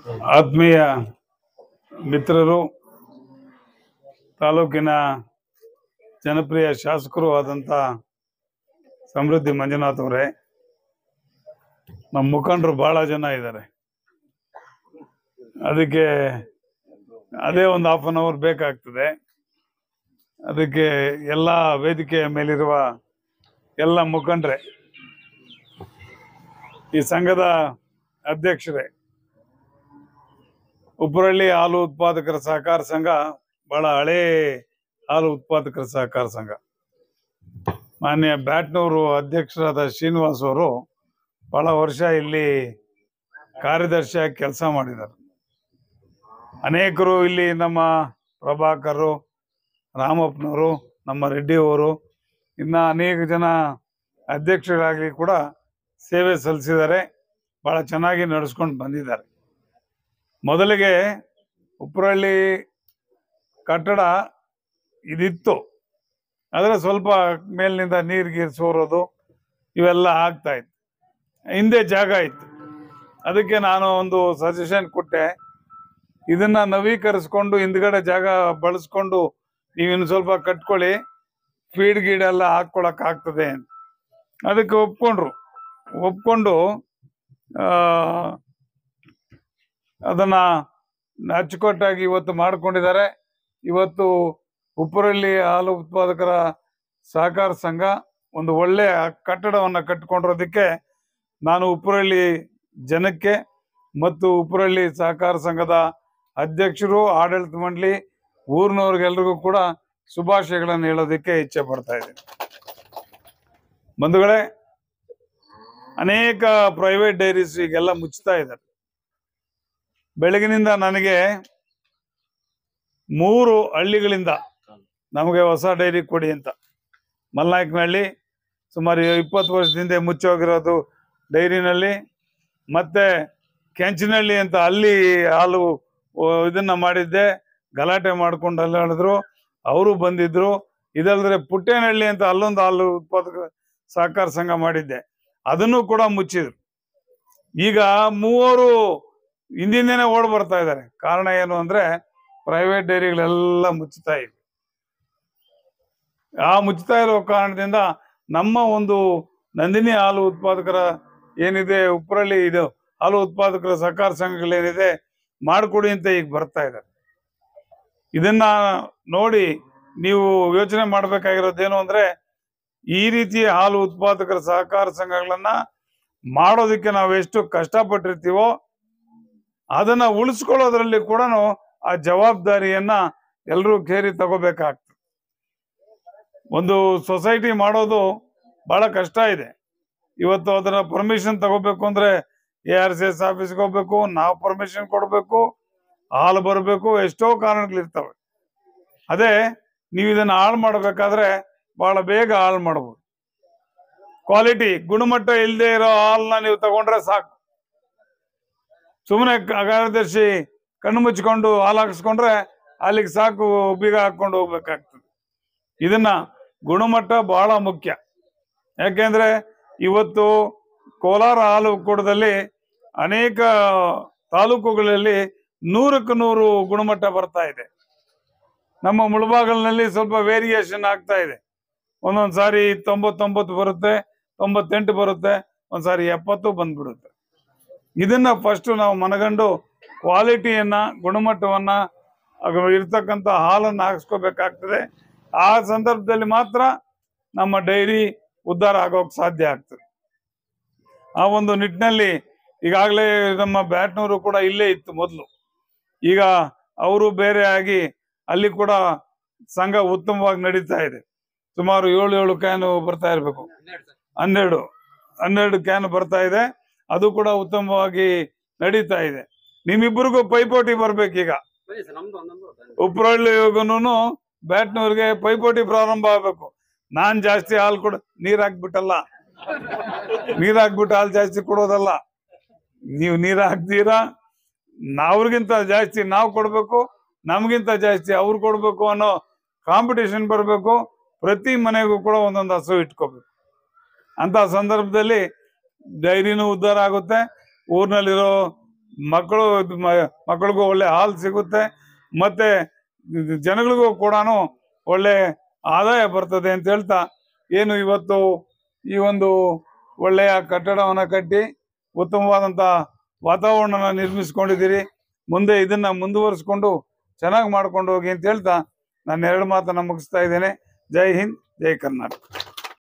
ಆತ್ಮೀಯ ಮಿತ್ರರು, ತಾಲೂಕಿನ ಜನಪ್ರಿಯ ಶಾಸಕರು ಆದಂಥ ಸಮೃದ್ಧಿ ಮಂಜುನಾಥ್ ಅವರೇ, ನಮ್ಮ ಮುಖಂಡರು ಬಹಳ ಜನ ಇದ್ದಾರೆ. ಅದಕ್ಕೆ ಅದೇ ಒಂದು ಹಾಫ್ ಅನ್ ಅವರ್ ಬೇಕಾಗ್ತದೆ. ಅದಕ್ಕೆ ಎಲ್ಲ ವೇದಿಕೆಯ ಮೇಲಿರುವ ಎಲ್ಲ ಮುಖಂಡರೇ, ಈ ಸಂಘದ ಅಧ್ಯಕ್ಷರೇ, ಉಪ್ಪರಳ್ಳಿ ಹಾಲು ಉತ್ಪಾದಕರ ಸಹಕಾರ ಸಂಘ ಬಹಳ ಹಳೇ ಹಾಲು ಉತ್ಪಾದಕರ ಸಹಕಾರ ಸಂಘ. ಮಾನ್ಯ ಬ್ಯಾಟ್ನೂರು ಅಧ್ಯಕ್ಷರಾದ ಶ್ರೀನಿವಾಸ್ ಅವರು ಬಹಳ ವರ್ಷ ಇಲ್ಲಿ ಕಾರ್ಯದರ್ಶಿಯಾಗಿ ಕೆಲಸ ಮಾಡಿದ್ದಾರೆ. ಅನೇಕರು ಇಲ್ಲಿ ನಮ್ಮ ಪ್ರಭಾಕರು, ರಾಮಪ್ಪನವರು, ನಮ್ಮ ರೆಡ್ಡಿ ಅವರು, ಇನ್ನು ಅನೇಕ ಜನ ಅಧ್ಯಕ್ಷರಾಗಲಿ ಕೂಡ ಸೇವೆ ಸಲ್ಲಿಸಿದ್ದಾರೆ. ಬಹಳ ಚೆನ್ನಾಗಿ ನಡೆಸ್ಕೊಂಡು ಬಂದಿದ್ದಾರೆ. ಮೊದಲಿಗೆ ಉಪ್ಪರಳ್ಳಿ ಕಟ್ಟಡ ಇದಿತ್ತು, ಆದರೆ ಸ್ವಲ್ಪ ಮೇಲಿನಿಂದ ನೀರು ಸೋರೋದು ಇವೆಲ್ಲ ಆಗ್ತಾ ಇತ್ತು. ಹಿಂದೆ ಜಾಗ ಇತ್ತು. ಅದಕ್ಕೆ ನಾನು ಒಂದು ಸಜೆಷನ್ ಕೊಟ್ಟೆ, ಇದನ್ನ ನವೀಕರಿಸ್ಕೊಂಡು ಹಿಂದ್ಗಡೆ ಜಾಗ ಬಳಸ್ಕೊಂಡು ನೀವಿನ್ನು ಸ್ವಲ್ಪ ಕಟ್ಕೊಳ್ಳಿ, ಫೀಡ್ ಗೀಡ್ ಎಲ್ಲ ಹಾಕ್ಕೊಳಕ್ ಆಗ್ತದೆ ಅಂತ. ಅದಕ್ಕೆ ಒಪ್ಕೊಂಡು ಅದನ್ನ ಅಚ್ಚುಕಟ್ಟಾಗಿ ಇವತ್ತು ಮಾಡ್ಕೊಂಡಿದ್ದಾರೆ. ಇವತ್ತು ಉಪ್ಪರಳ್ಳಿ ಹಾಲು ಉತ್ಪಾದಕರ ಸಹಕಾರ ಸಂಘ ಒಂದು ಒಳ್ಳೆಯ ಕಟ್ಟಡವನ್ನು ಕಟ್ಟಿಕೊಂಡಿರೋದಕ್ಕೆ ನಾನು ಉಪ್ಪರಳ್ಳಿ ಜನಕ್ಕೆ ಮತ್ತು ಉಪ್ಪರಳ್ಳಿ ಸಹಕಾರ ಸಂಘದ ಅಧ್ಯಕ್ಷರು, ಆಡಳಿತ ಮಂಡಳಿ, ಊರಿನವ್ರಿಗೆಲ್ರಿಗೂ ಕೂಡ ಶುಭಾಶಯಗಳನ್ನು ಹೇಳೋದಕ್ಕೆ ಇಚ್ಛೆ ಪಡ್ತಾ ಇದ್ದೀನಿ. ಬಂಧುಗಳೇ, ಅನೇಕ ಪ್ರೈವೇಟ್ ಡೈರೀಸ್ ಈಗೆಲ್ಲ ಮುಚ್ತಾ ಇದ್ದಾರೆ. ಬೆಳಗಿನಿಂದ ನನಗೆ 3 ಹಳ್ಳಿಗಳಿಂದ ನಮಗೆ ಹೊಸ ಡೈರಿ ಕೊಡಿ ಅಂತ, ಮಲ್ನಾಯಕನಹಳ್ಳಿ ಸುಮಾರು 20 ವರ್ಷದಿಂದ ಮುಚ್ಚೋಗಿರೋದು ಡೈರಿನಲ್ಲಿ, ಮತ್ತೆ ಕೆಂಚನಹಳ್ಳಿ ಅಂತ ಅಲ್ಲಿ ಹಾಲು ಇದನ್ನ ಮಾಡಿದ್ದೆ, ಗಲಾಟೆ ಮಾಡ್ಕೊಂಡು ಅಲ್ಲಿ ಹೇಳಿದ್ರು, ಅವರು ಬಂದಿದ್ರು. ಇದಲ್ಲದ್ರೆ ಪುಟ್ಟೇನಹಳ್ಳಿ ಅಂತ ಅಲ್ಲೊಂದು ಹಾಲು ಉತ್ಪಾದಕ ಸಹಕಾರ ಸಂಘ ಮಾಡಿದ್ದೆ, ಅದನ್ನು ಕೂಡ ಮುಚ್ಚಿದ್ರು. ಈಗ 3 ಹಿಂದಿಂದೇನೆ ಓಡ್ ಬರ್ತಾ ಇದ್ದಾರೆ. ಕಾರಣ ಏನು ಅಂದ್ರೆ ಪ್ರೈವೇಟ್ ಡೈರಿಗಳೆಲ್ಲ ಮುಚ್ಚುತ್ತಾ ಇವೆ. ಆ ಮುಚ್ಚುತ್ತಾ ಇರೋ ಕಾರಣದಿಂದ ನಮ್ಮ ಒಂದು ನಂದಿನಿ ಹಾಲು ಉತ್ಪಾದಕರ ಏನಿದೆ, ಉಪ್ಪರಳ್ಳಿ ಇದು ಹಾಲು ಉತ್ಪಾದಕರ ಸಹಕಾರ ಸಂಘಗಳೇನಿದೆ ಮಾಡಿಕೊಡಿ ಅಂತ ಈಗ ಬರ್ತಾ ಇದ್ದಾರೆ. ಇದನ್ನ ನೋಡಿ ನೀವು ಯೋಚನೆ ಮಾಡ್ಬೇಕಾಗಿರೋದೇನು ಅಂದ್ರೆ, ಈ ರೀತಿಯ ಹಾಲು ಉತ್ಪಾದಕರ ಸಹಕಾರ ಸಂಘಗಳನ್ನ ಮಾಡೋದಕ್ಕೆ ನಾವು ಎಷ್ಟು ಕಷ್ಟಪಟ್ಟಿರ್ತೀವೋ ಅದನ್ನ ಉಳಿಸ್ಕೊಳ್ಳೋದ್ರಲ್ಲಿ ಕೂಡ ಆ ಜವಾಬ್ದಾರಿಯನ್ನ ಎಲ್ಲರೂ ಕೇರಿ ತಗೋಬೇಕಾಗ್ತದೆ. ಒಂದು ಸೊಸೈಟಿ ಮಾಡೋದು ಬಹಳ ಕಷ್ಟ ಇದೆ. ಇವತ್ತು ಅದನ್ನ ಪರ್ಮಿಷನ್ ತಗೋಬೇಕು ಅಂದ್ರೆ ARCS ಆಫೀಸ್ಗೆ ಹೋಗ್ಬೇಕು, ನಾವು ಪರ್ಮಿಷನ್ ಕೊಡ್ಬೇಕು, ಹಾಲು ಬರಬೇಕು, ಎಷ್ಟೋ ಕಾರಣಗಳಿರ್ತವೆ. ಅದೇ ನೀವು ಇದನ್ನ ಹಾಳು ಮಾಡ್ಬೇಕಾದ್ರೆ ಬಹಳ ಬೇಗ ಹಾಳು ಮಾಡ್ಬೋದು. ಕ್ವಾಲಿಟಿ ಗುಣಮಟ್ಟ ಇಲ್ಲದೆ ಇರೋ ಹಾಲನ್ನ ನೀವು ತಗೊಂಡ್ರೆ ಸಾಕು. ಸುಮ್ಮನೆ ಕಾರ್ಯದರ್ಶಿ ಕಣ್ಣು ಮುಚ್ಕೊಂಡು ಹಾಲು ಹಾಕಿಸ್ಕೊಂಡ್ರೆ ಅಲ್ಲಿಗೆ ಸಾಕು, ಬೀಗ ಹಾಕೊಂಡು ಹೋಗ್ಬೇಕಾಗ್ತದೆ. ಇದನ್ನ ಗುಣಮಟ್ಟ ಬಹಳ ಮುಖ್ಯ. ಯಾಕೆಂದ್ರೆ ಇವತ್ತು ಕೋಲಾರ ಹಾಲು ಒಕ್ಕೂಟದಲ್ಲಿ ಅನೇಕ ತಾಲೂಕುಗಳಲ್ಲಿ 100ಕ್ಕೆ 100 ಗುಣಮಟ್ಟ ಬರ್ತಾ ಇದೆ. ನಮ್ಮ ಮುಳಬಾಗಲಿನಲ್ಲಿ ಸ್ವಲ್ಪ ವೇರಿಯೇಷನ್ ಆಗ್ತಾ ಇದೆ. ಒಂದೊಂದು ಸಾರಿ 99 ಬರುತ್ತೆ, 98 ಬರುತ್ತೆ, ಒಂದ್ಸಾರಿ 70 ಬಂದ್ಬಿಡುತ್ತೆ. ಇದನ್ನ ಫಸ್ಟ್ ನಾವು ಮನಗಂಡು ಕ್ವಾಲಿಟಿಯನ್ನ, ಗುಣಮಟ್ಟವನ್ನ, ಇರ್ತಕ್ಕಂಥ ಹಾಲನ್ನು ಹಾಕಿಸ್ಕೋಬೇಕಾಗ್ತದೆ. ಆ ಸಂದರ್ಭದಲ್ಲಿ ಮಾತ್ರ ನಮ್ಮ ಡೈರಿ ಉದ್ಧಾರ ಆಗೋಕೆ ಸಾಧ್ಯ ಆಗ್ತದೆ. ಆ ಒಂದು ನಿಟ್ಟಿನಲ್ಲಿ ಈಗಾಗಲೇ ನಮ್ಮ ಬ್ಯಾಟ್ನವರು ಕೂಡ ಇಲ್ಲೇ ಇತ್ತು ಮೊದಲು. ಈಗ ಅವರು ಬೇರೆ ಆಗಿ ಅಲ್ಲಿ ಕೂಡ ಸಂಘ ಉತ್ತಮವಾಗಿ ನಡೀತಾ ಇದೆ. ಸುಮಾರು 7 ಕ್ಯಾನ್ ಬರ್ತಾ ಇರಬೇಕು, 12 ಕ್ಯಾನ್ ಬರ್ತಾ ಇದೆ. ಅದು ಕೂಡ ಉತ್ತಮವಾಗಿ ನಡೀತಾ ಇದೆ. ನಿಮ್ಮಿಬ್ಬರಿಗೂ ಪೈಪೋಟಿ ಬರ್ಬೇಕೀಗ. ಉಪ್ಪರಳ್ಳಿಗೂ ಬ್ಯಾಟ್ನವ್ರಿಗೆ ಪೈಪೋಟಿ ಪ್ರಾರಂಭ ಆಗ್ಬೇಕು. ನಾನ್ ಜಾಸ್ತಿ ಹಾಲು ನೀರ್ ಹಾಕ್ಬಿಟ್ಟು ಹಾಲು ಜಾಸ್ತಿ ಕೊಡೋದಲ್ಲ. ನೀವು ನೀರ್ ಹಾಕ್ತೀರಾ, ಅವ್ರಿಗಿಂತ ಜಾಸ್ತಿ ನಾವು ಕೊಡ್ಬೇಕು, ನಮ್ಗಿಂತ ಜಾಸ್ತಿ ಅವ್ರು ಕೊಡ್ಬೇಕು ಅನ್ನೋ ಕಾಂಪಿಟೇಷನ್ ಬರಬೇಕು. ಪ್ರತಿ ಮನೆಗೂ ಕೂಡ ಒಂದೊಂದು ಹಸು ಇಟ್ಕೋಬೇಕು. ಅಂತ ಸಂದರ್ಭದಲ್ಲಿ ಡೈರಿನೂ ಉದ್ಧಾರ ಆಗುತ್ತೆ, ಊರಿನಲ್ಲಿರೋ ಮಕ್ಕಳಿಗೂ ಒಳ್ಳೆ ಹಾಲು ಸಿಗುತ್ತೆ, ಮತ್ತೆ ಜನಗಳಿಗೂ ಕೂಡ ಒಳ್ಳೆ ಆದಾಯ ಬರ್ತದೆ ಅಂತ ಹೇಳ್ತಾ, ಏನು ಇವತ್ತು ಈ ಒಂದು ಒಳ್ಳೆಯ ಕಟ್ಟಡವನ್ನ ಕಟ್ಟಿ ಉತ್ತಮವಾದಂಥ ವಾತಾವರಣನ ನಿರ್ಮಿಸ್ಕೊಂಡಿದ್ದೀರಿ. ಮುಂದೆ ಇದನ್ನ ಮುಂದುವರಿಸ್ಕೊಂಡು ಚೆನ್ನಾಗಿ ಮಾಡ್ಕೊಂಡು ಹೋಗಿ ಅಂತ ಹೇಳ್ತಾ ನಾನು 2 ಮಾತನ್ನ ಮುಗಿಸ್ತಾ ಇದ್ದೇನೆ. ಜೈ ಹಿಂದ್, ಜೈ ಕರ್ನಾಟಕ.